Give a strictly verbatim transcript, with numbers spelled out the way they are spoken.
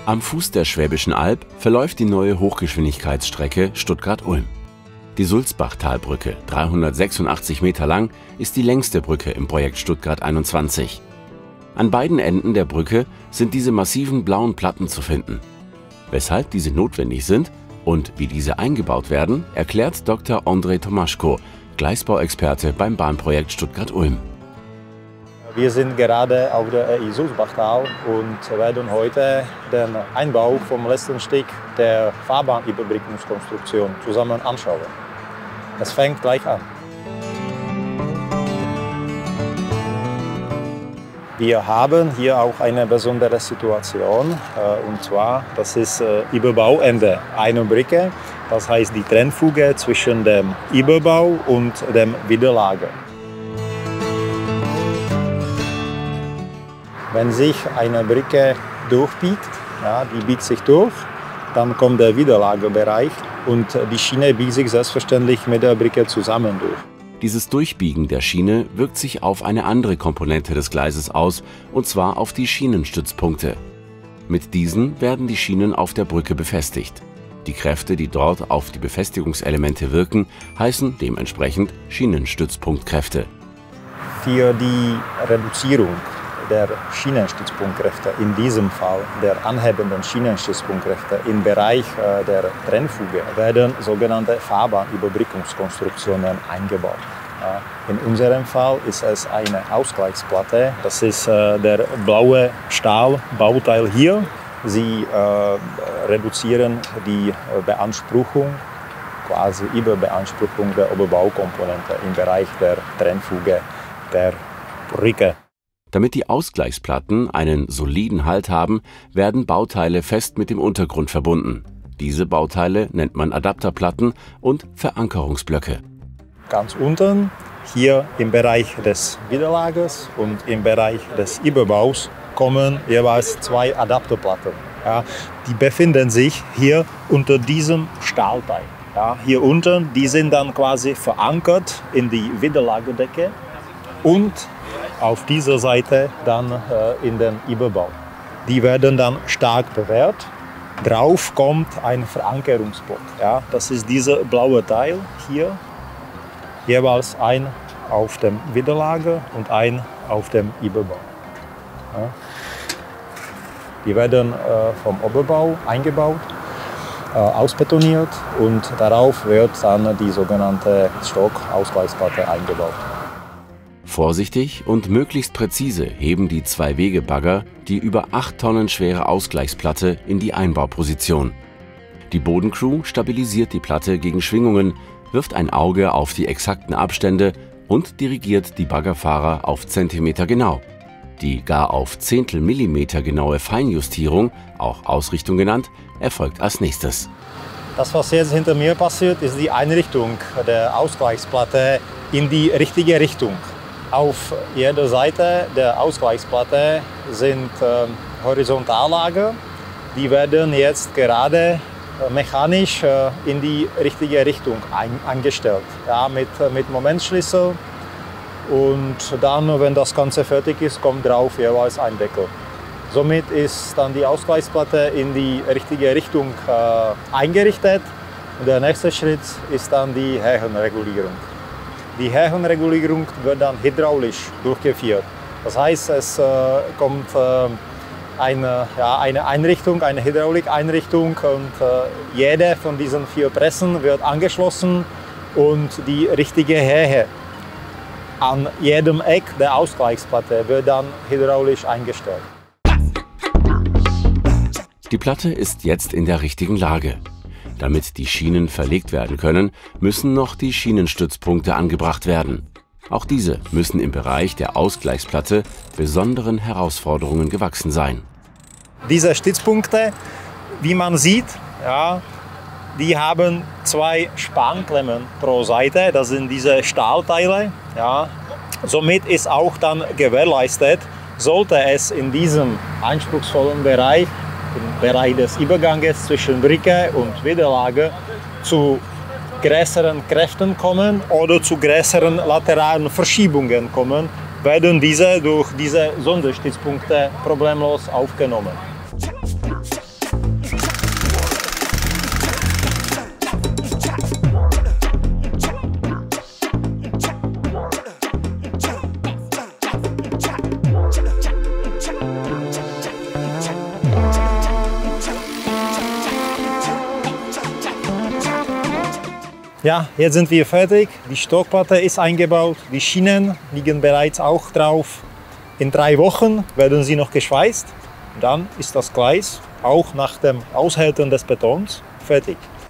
Am Fuß der Schwäbischen Alb verläuft die neue Hochgeschwindigkeitsstrecke Stuttgart-Ulm. Die Sulzbachtalbrücke, dreihundertsechsundachtzig Meter lang, ist die längste Brücke im Projekt Stuttgart einundzwanzig. An beiden Enden der Brücke sind diese massiven blauen Platten zu finden. Weshalb diese notwendig sind und wie diese eingebaut werden, erklärt Doktor Andrzej Tomaschko, Gleisbauexperte beim Bahnprojekt Stuttgart-Ulm. Wir sind gerade auf der R I Sulzbachtal und werden heute den Einbau vom letzten Stück der Fahrbahnüberbrückungskonstruktion zusammen anschauen. Es fängt gleich an. Wir haben hier auch eine besondere Situation, und zwar, das ist Überbauende einer Brücke, das heißt die Trennfuge zwischen dem Überbau und dem Widerlager. Wenn sich eine Brücke durchbiegt, ja, die biegt sich durch, dann kommt der Widerlagerbereich und die Schiene biegt sich selbstverständlich mit der Brücke zusammen durch. Dieses Durchbiegen der Schiene wirkt sich auf eine andere Komponente des Gleises aus, und zwar auf die Schienenstützpunkte. Mit diesen werden die Schienen auf der Brücke befestigt. Die Kräfte, die dort auf die Befestigungselemente wirken, heißen dementsprechend Schienenstützpunktkräfte. Für die Reduzierung der Schienenstützpunktkräfte, in diesem Fall der anhebenden Schienenstützpunktkräfte im Bereich der Trennfuge, werden sogenannte Fahrbahnüberbrückungskonstruktionen eingebaut. In unserem Fall ist es eine Ausgleichsplatte, das ist der blaue Stahlbauteil hier. Sie äh, reduzieren die Beanspruchung, quasi Überbeanspruchung der Oberbaukomponente im Bereich der Trennfuge der Brücke. Damit die Ausgleichsplatten einen soliden Halt haben, werden Bauteile fest mit dem Untergrund verbunden. Diese Bauteile nennt man Adapterplatten und Verankerungsblöcke. Ganz unten, hier im Bereich des Widerlagers und im Bereich des Überbaus, kommen jeweils zwei Adapterplatten. Ja, die befinden sich hier unter diesem Stahlteil. Ja, hier unten, die sind dann quasi verankert in die Widerlagerdecke und auf dieser Seite dann äh, in den Überbau. Die werden dann stark bewehrt. Drauf kommt ein Verankerungsblock. Ja, das ist dieser blaue Teil hier. Jeweils ein auf dem Widerlager und ein auf dem Überbau. Ja. Die werden äh, vom Oberbau eingebaut, äh, ausbetoniert und darauf wird dann die sogenannte Stockausgleichsplatte eingebaut. Vorsichtig und möglichst präzise heben die Zwei-Wege-Bagger die über acht Tonnen schwere Ausgleichsplatte in die Einbauposition. Die Bodencrew stabilisiert die Platte gegen Schwingungen, wirft ein Auge auf die exakten Abstände und dirigiert die Baggerfahrer auf Zentimeter genau. Die gar auf Zehntel Millimeter genaue Feinjustierung, auch Ausrichtung genannt, erfolgt als nächstes. Das, was jetzt hinter mir passiert, ist die Einrichtung der Ausgleichsplatte in die richtige Richtung. Auf jeder Seite der Ausgleichsplatte sind äh, Horizontallager. Die werden jetzt gerade äh, mechanisch äh, in die richtige Richtung ein, eingestellt. Ja, mit, mit Momentschlüssel. Und dann, wenn das Ganze fertig ist, kommt drauf jeweils ein Deckel. Somit ist dann die Ausgleichsplatte in die richtige Richtung äh, eingerichtet. Und der nächste Schritt ist dann die Höhenregulierung. Die Höhenregulierung wird dann hydraulisch durchgeführt. Das heißt, es äh, kommt äh, eine, ja, eine Einrichtung, eine Hydraulikeinrichtung und äh, jede von diesen vier Pressen wird angeschlossen und die richtige Höhe an jedem Eck der Ausgleichsplatte wird dann hydraulisch eingestellt. Die Platte ist jetzt in der richtigen Lage. Damit die Schienen verlegt werden können, müssen noch die Schienenstützpunkte angebracht werden. Auch diese müssen im Bereich der Ausgleichsplatte besonderen Herausforderungen gewachsen sein. Diese Stützpunkte, wie man sieht, ja, die haben zwei Spanklemmen pro Seite. Das sind diese Stahlteile. Ja. Somit ist auch dann gewährleistet, sollte es in diesem anspruchsvollen Bereich, im Bereich des Überganges zwischen Brücke und Widerlager, zu größeren Kräften kommen oder zu größeren lateralen Verschiebungen kommen, werden diese durch diese Sonderstützpunkte problemlos aufgenommen. Ja, jetzt sind wir fertig. Die Stockplatte ist eingebaut, die Schienen liegen bereits auch drauf. In drei Wochen werden sie noch geschweißt. Dann ist das Gleis auch nach dem Aushärten des Betons fertig.